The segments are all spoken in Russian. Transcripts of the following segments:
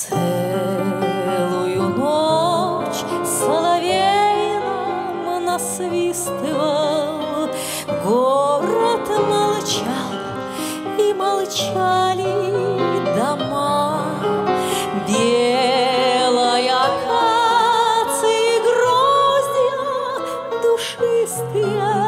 Целую ночь соловей нам насвистывал, город молчал, и молчали дома. Белая акация и гроздья душистые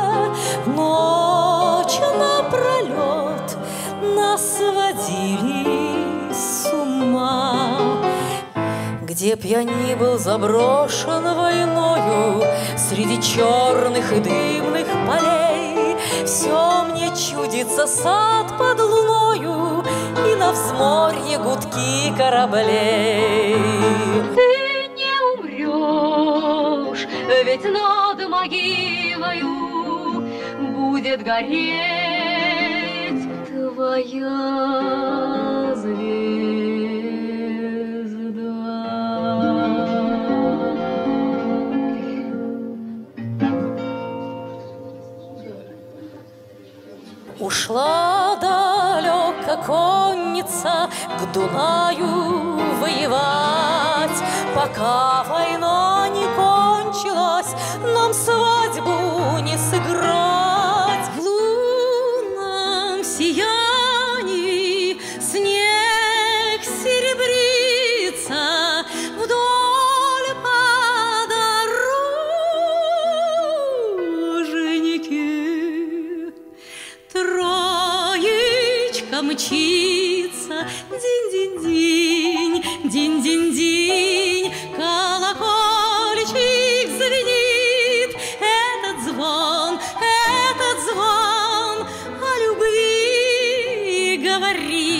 ночь напролет нас сводили с ума. Где б я ни был заброшен войною, среди черных и дымных полей, все мне чудится сад под луною и на взморье гудки кораблей. Ты не умрешь, ведь над могилою будет гореть твоя звезда. Ушла далеко конница к Дунаю воевать, пока война не кончилась, нам свадьбу не сыграть. В лунном сиянии снег серебрится вдоль подорожники. Троечка мчится, динь-динь-динь, динь-динь-динь, колокольчик звенит. Этот звон о любви говорит.